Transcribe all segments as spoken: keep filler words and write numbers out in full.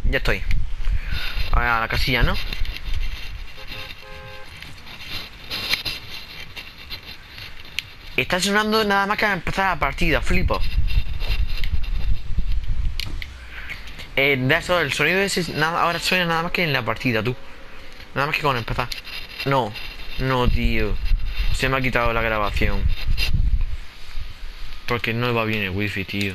ya estoy. A ver, a la casilla, ¿no? Está sonando nada más que al empezar la partida, flipo. Eh, de eso, el sonido ese nada, ahora suena nada más que en la partida, tú. Nada más que con empezar. No, no, tío. Se me ha quitado la grabación. Porque no va bien el wifi, tío.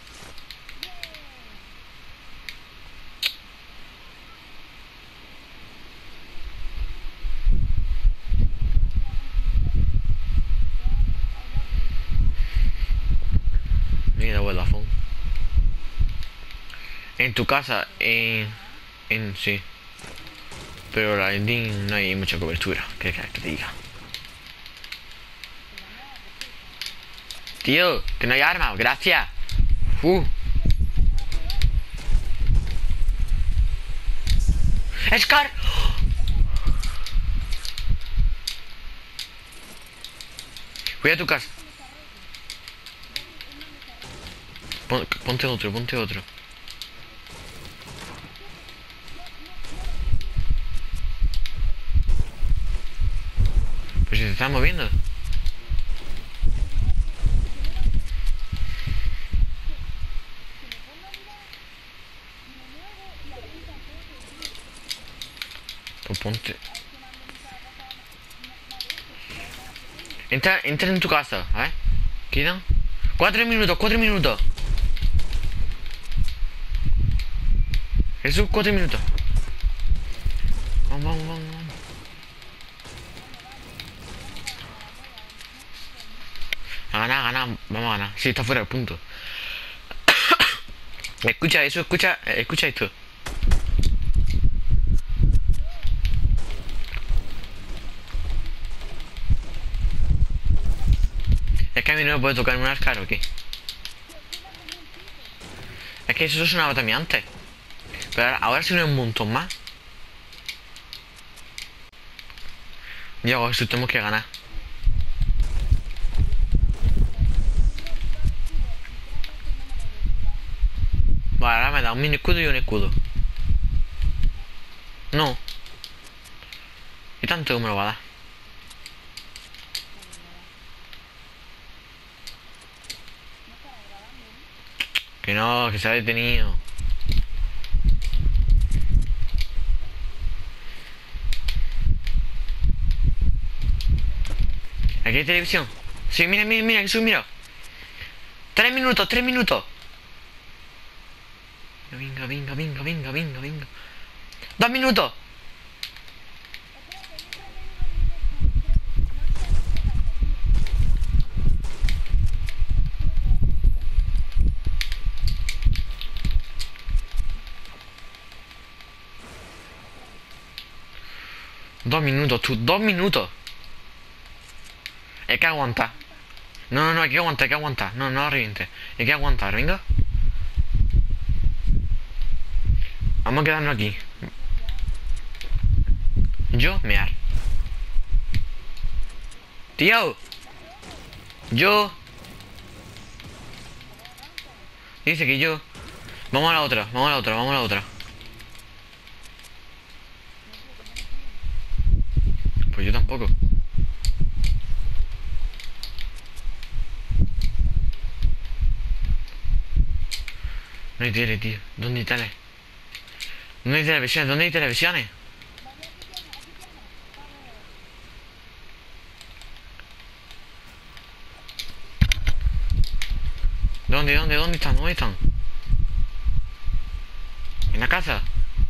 Mira, Vodafone. En tu casa, en... En... sí. Pero la ending no hay mucha cobertura. ¿Qué quieres que te diga? Tío, que no hay arma, gracias. Uh. ¡Scar! Voy a tu casa. Pon, ponte otro, ponte otro. Pues si se está moviendo. Pues ponte. Entra, entra en tu casa, ¿eh? ¿Quedan? Cuatro minutos, cuatro minutos. Eso, cuatro minutos. Vamos, vamos, vamos, vamos. A ganar, a ganar, vamos a ganar. Sí, está fuera del punto. Escucha eso, escucha, escucha esto. Es que a mí no me puede tocar un Ascar o qué. Es que eso sonaba también antes. Pero ahora, ahora sí no hay un montón más. Diego, eso tenemos que ganar. Vale, ahora me da un mini escudo y un escudo. No. ¿Y tanto que me lo va a dar? Que no, que se ha detenido. Aquí hay televisión. Sí, mira, mira, mira, Jesús, mira. Tres minutos, tres minutos. Venga, venga, venga, venga, venga, venga. Dos minutos. Dos minutos, tú, dos minutos. Hay que aguantar. No, no, no, hay que aguantar, hay que aguantar. No, no la revientes. Hay que aguantar, venga. Vamos a quedarnos aquí. Yo, mear. Tío. Yo. Dice que yo. Vamos a la otra, vamos a la otra, vamos a la otra. Pues yo tampoco. No hay tele, tío. ¿Dónde hay tele? ¿Dónde hay televisiones? ¿Dónde hay televisiones? ¿Dónde, dónde, dónde están? ¿Dónde están? ¿En la casa?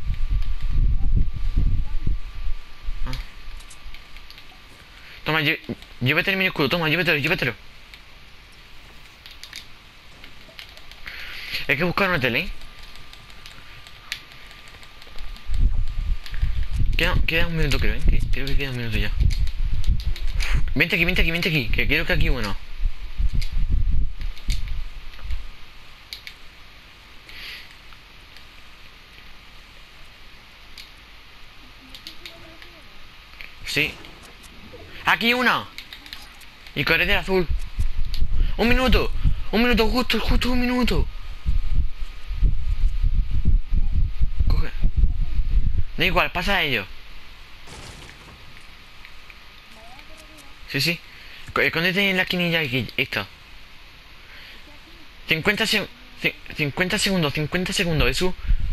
Ah. Toma, llé llévate el mini escudo, toma, llévatelo, llévatelo. Hay que buscar una tele, ¿eh? Queda, queda un minuto, creo, ¿eh? Creo que queda un minuto ya. Vente aquí, vente aquí, vente aquí, que quiero que aquí, bueno. Sí. Aquí una. Y carretera azul. Un minuto. Un minuto, justo, justo un minuto. Da igual, pasa a ellos. Sí, sí. Co- Escóndete en la esquinilla aquí, esto. cincuenta, seg- ci- cincuenta segundos, cincuenta segundos, Jesús.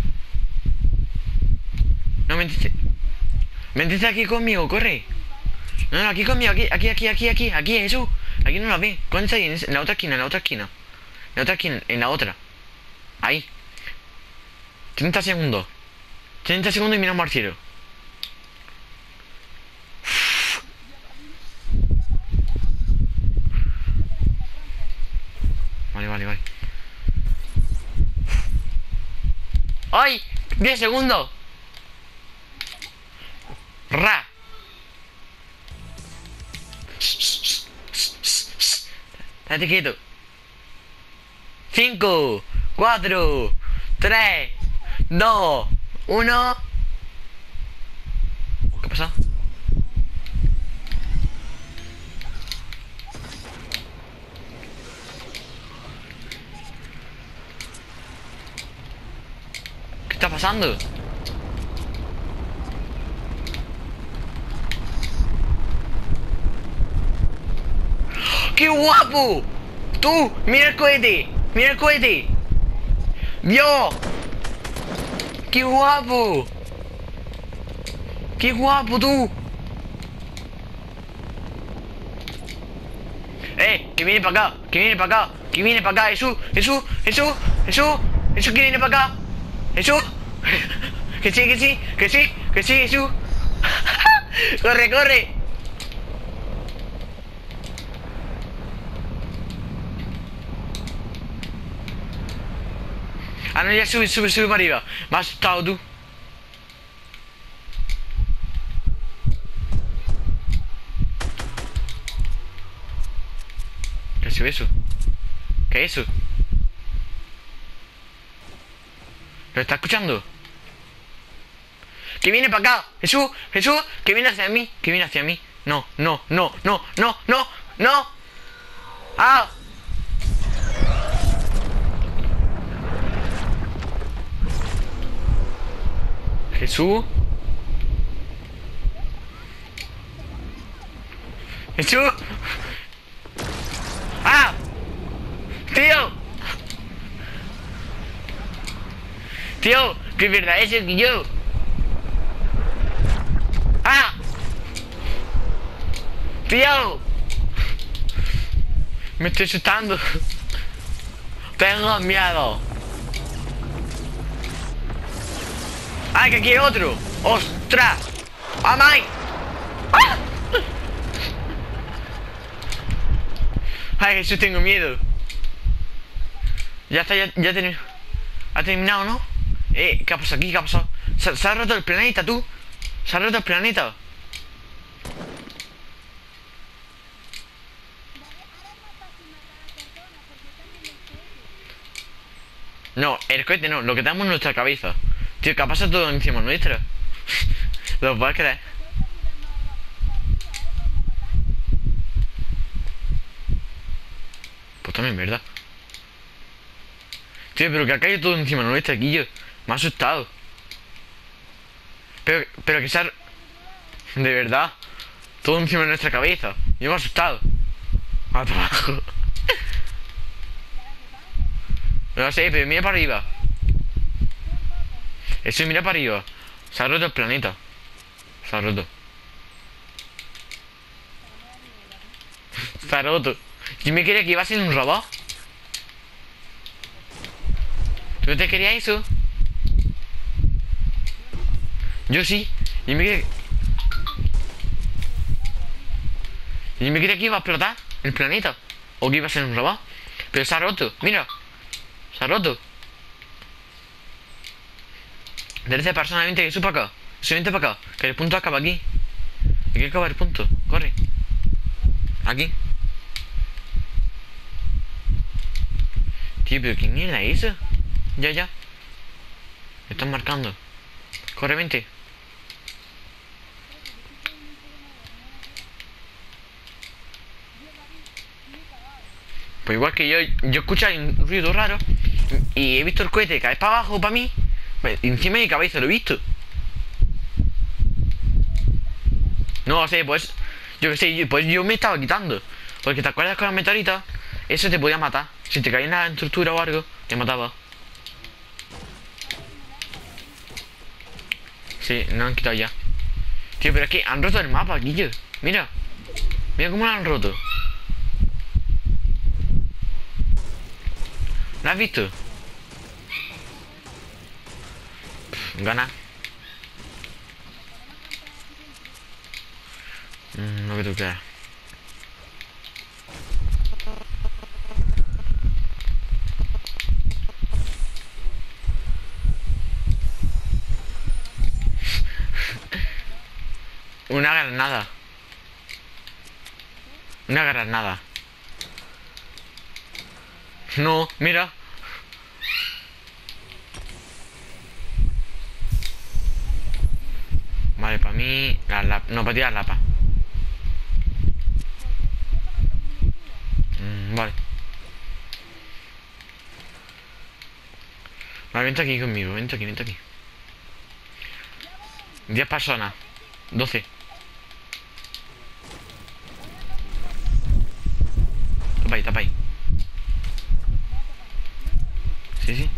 No, mentiste. Mentiste aquí conmigo, corre. No, no, aquí conmigo, aquí, aquí, aquí, aquí, aquí, aquí, Jesús. Aquí no la ve. Escóndete ahí, en, ese- en la otra esquina, en la otra esquina. En la otra esquina, en la otra. Ahí. treinta segundos. treinta segundos y mira al cielo. Vale, vale, vale. ¡Ay! ¡diez segundos! ¡Ra! Date quieto. cinco, cuatro, tres, dos, uno. ¿Qué pasa? ¿Qué está pasando? ¡Qué guapo! ¡Tú! ¡Mira el cohete! ¡Mira el cohete! ¡Dios! ¡Qué guapo! ¡Qué guapo tú! ¡Eh! ¡Que viene para acá! ¡Que viene para acá! ¡Que viene para acá! ¡Jesús! ¡Jesús! ¡Jesús! ¡Jesús! ¡Jesús que viene para acá! ¡Jesús! ¡Que sí, que sí! ¡Que sí! ¡Que sí, Jesús! ¡Corre, corre! Ah, no, ya sube, sube, sube para arriba. Me has asustado tú. ¿Qué es eso? ¿Qué es eso? ¿Lo está escuchando? ¡Que viene para acá! ¡Jesús! ¡Jesús! ¡Que viene hacia mí! ¡Que viene hacia mí! No, no, no, no, no, no, no. ¡Ah! Jesús. Jesús. ¡Ah! ¡Tío! Tío, que verdad es que yo. ¡Ah! Tío. Me estoy asustando. Tengo miedo. ¡Ay, que aquí hay otro! ¡Ostras! ¡Amay! ¡Ah! ¡Ay, Jesús, tengo miedo! Ya está, ya, ya terminó. Ha terminado, ¿no? Eh, ¿qué ha pasado aquí? ¿Qué ha pasado? ¿Se, se ha roto el planeta, tú? ¿Se ha roto el planeta? No, el cohete no, lo que tenemos en nuestra cabeza. Tío, ¿qué ha pasado todo encima nuestra? ¿Lo puedes creer? Pues también, ¿verdad? Tío, pero que ha caído todo encima nuestra, aquí yo. Me ha asustado. Pero, pero que se ha... De verdad. Todo encima de nuestra cabeza. Yo me he asustado. A trabajo. No sé, pero mira para arriba. Eso, mira para arriba. Se ha roto el planeta. Se ha roto. Se ha roto. Yo me quería que iba a ser un robot. ¿Tú no te querías eso? Yo sí. Yo me quería... Yo me quería que iba a explotar el planeta. O que iba a ser un robot. Pero se ha roto. Mira. Se ha roto. Tercera persona, vente, que sube para acá. Sube, vente para acá. Que el punto acaba aquí. Aquí acaba el punto. Corre. Aquí. Tío, pero ¿qué mierda es eso? Ya, ya. Me están marcando. Corre, vente. Pues igual que yo, yo escucho un ruido raro y he visto el cohete caer para abajo para mí. Encima de mi cabeza lo he visto. No sé, pues... Yo que sé, yo- pues yo me estaba quitando. Porque te acuerdas con las meteoritas, eso te podía matar. Si te caía en la estructura o algo, te mataba. Sí, no han quitado ya. Tío, pero es que han roto el mapa, Guillo. Mira. Mira cómo lo han roto. ¿Lo has visto? Pff, gana. Mm, lo que tú quieras. Una granada. Una granada. No, mira. Vale, para mí... La lapa. No, para tirar lapa. Mm, vale. Vale, vente aquí conmigo. Vente aquí, vente aquí. Diez personas. Doce. Tapa ahí, tapa ahí. Sí, sí.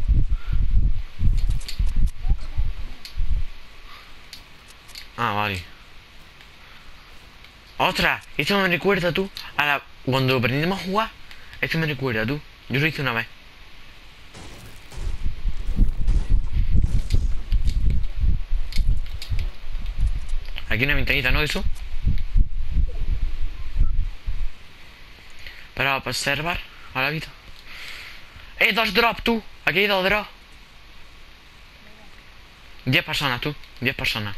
Ah, vale. ¡Ostras! Esto me recuerda tú a la... Cuando aprendimos a jugar. Esto me recuerda tú. Yo lo hice una vez. Aquí una ventanita, ¿no? Eso. Para observar a la vida. ¡Eh, dos drops, tú! Aquí hay dos drops. Diez personas, tú. Diez personas.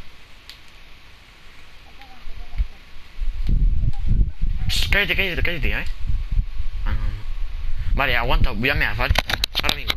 Shh, cállate, cállate, cállate, ¿eh? Ah, no, no. Vale, aguanta, voy a mear, ¿vale? Ahora mismo.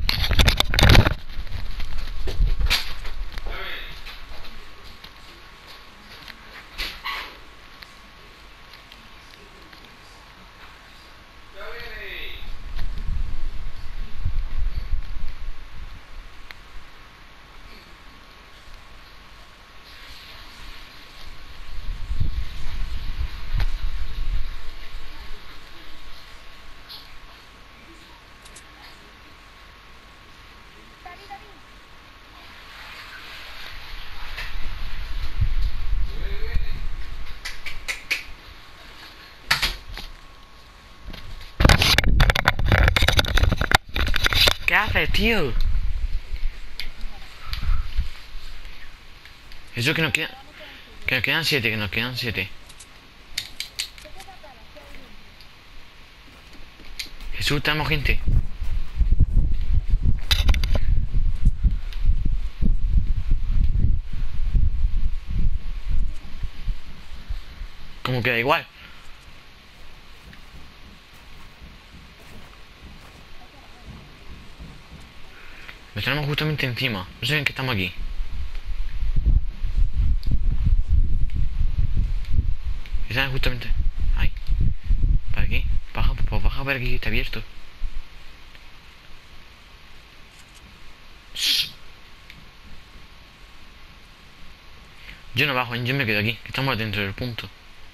¿Qué haces, tío? Eso que nos quedan... Que nos quedan siete, que nos quedan siete. Jesús, tenemos gente. Como queda igual. Lo tenemos justamente encima. No sé en qué estamos aquí. Están justamente... Ahí. ¿Para aquí? Baja, pues baja por aquí que está abierto. Shh. Yo no bajo, yo me quedo aquí, que estamos dentro del punto.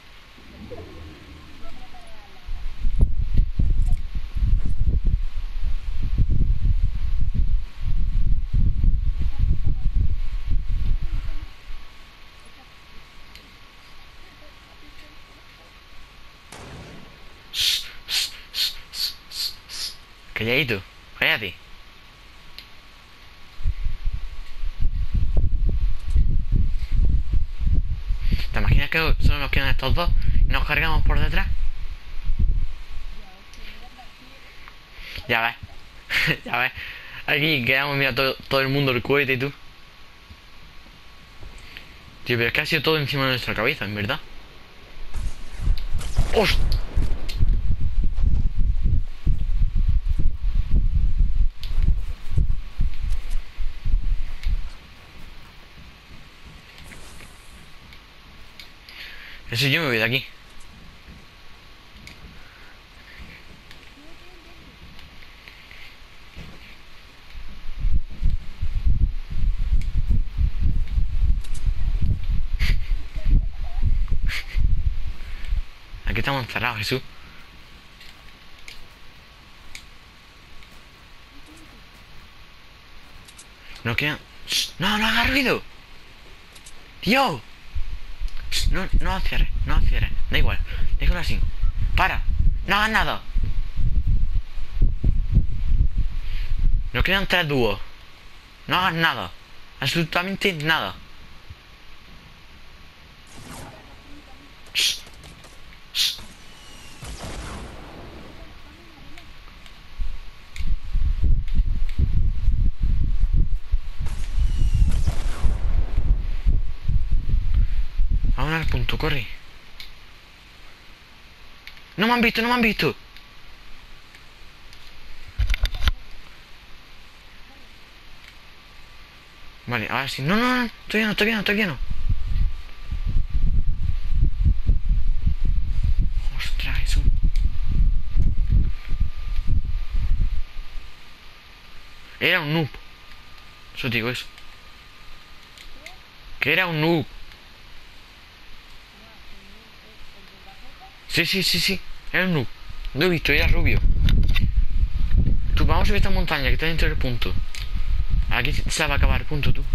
Shh, shh, shh, shh, shh, shh. Calladito, cállate. ¿Te imaginas que solo nos quedan estos dos y nos cargamos por detrás? Ya ves, ya ves. Aquí quedamos, mira, todo, todo el mundo el cohete y tú. Tío, pero es que ha sido todo encima de nuestra cabeza, en verdad. ¡Hostia! Eso yo me voy de aquí. estamos encerrados, Jesús. No quedan... No, no hagas ruido. Tío. No, no cierres, no cierres. Da igual, déjalo así. Para, no hagas nada. Nos quedan tres dúos. No hagas nada. Absolutamente nada. Shh. Shh. Vamos al punto, corre. No me han visto, no me han visto. Vale, ahora sí. No, no, no, todavía no, todavía no, todavía no. Ostras, eso. Era un noob. Eso te digo eso. Que era un noob. Sí, sí, sí, sí. Era un noob. Lo he visto, era rubio. Tú, vamos a subir esta montaña que está dentro del punto. Aquí se va a acabar el punto, tú.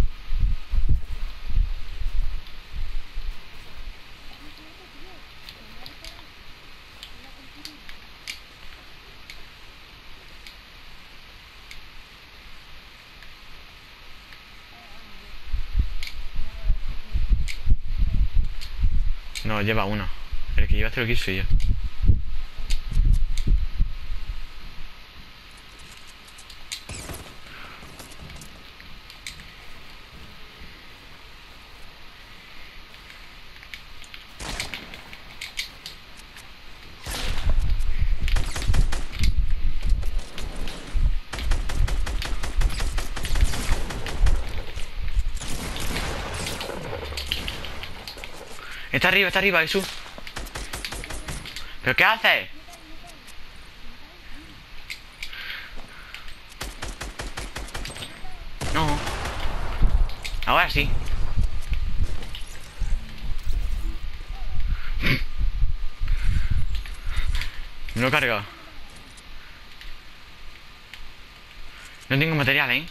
No, lleva uno. El que lleva cero kills soy yo. Está arriba, está arriba, Jesús. ¿Pero qué haces? No. Ahora sí. Me lo he cargado. No tengo material, ¿eh?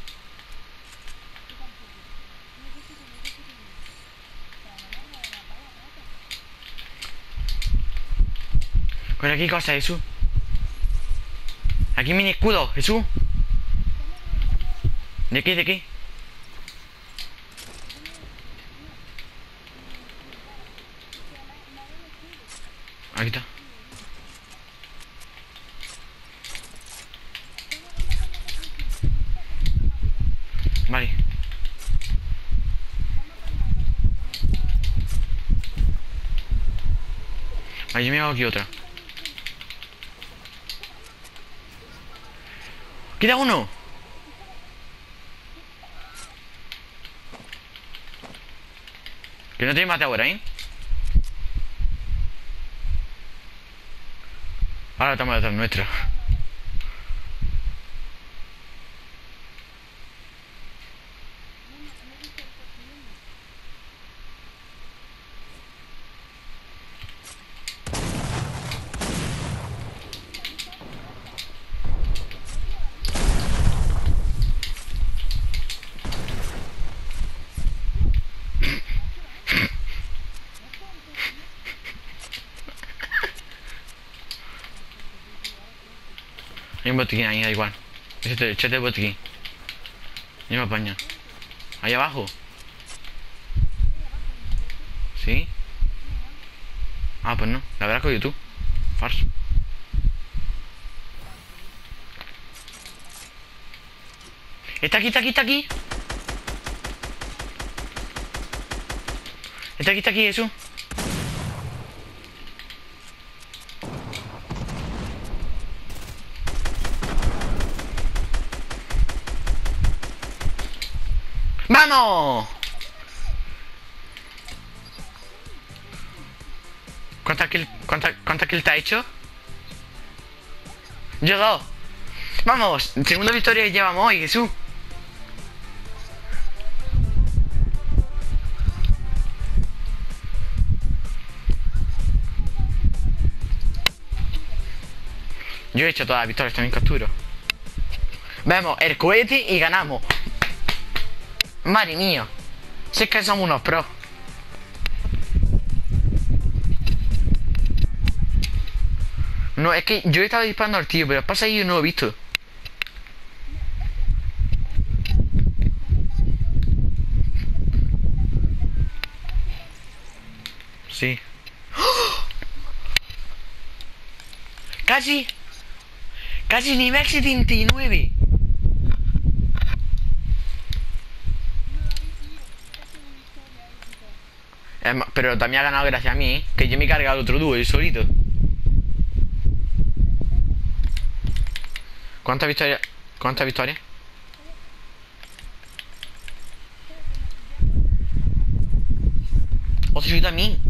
Pues aquí cosas, Jesús. Aquí mini escudo, Jesús. ¿De qué? ¿De qué? Aquí está. Vale. Vale, yo me hago aquí otra. ¡Queda uno! Que no te mate ahora, ¿eh? Ahora estamos detrás nuestra. Hay un botiquín ahí, da igual. Échate, échate el botiquín. Yo me apaño. Ahí abajo. ¿Sí? Ah, pues no. La habrás cogido tú. Farso. Está aquí, está aquí, está aquí. Está aquí, está aquí, eso. ¡Vamos! ¿Cuántas kills cuánta, cuánta kill te ha hecho? Yo dos. Vamos, segunda victoria que llevamos hoy, Jesús. Yo he hecho todas las victorias, también capturo. Vemos el cohete y ganamos. Madre mía. Si es que somos unos pros. No, es que yo he estado disparando al tío, pero pasa ahí y no lo he visto. Sí. ¡Oh! Casi. Casi nivel setenta y nueve. Pero también ha ganado gracias a mí, ¿eh? Que yo me he cargado otro dúo, yo solito. ¿Cuántas victorias? ¿Cuántas victorias? O sea, yo también.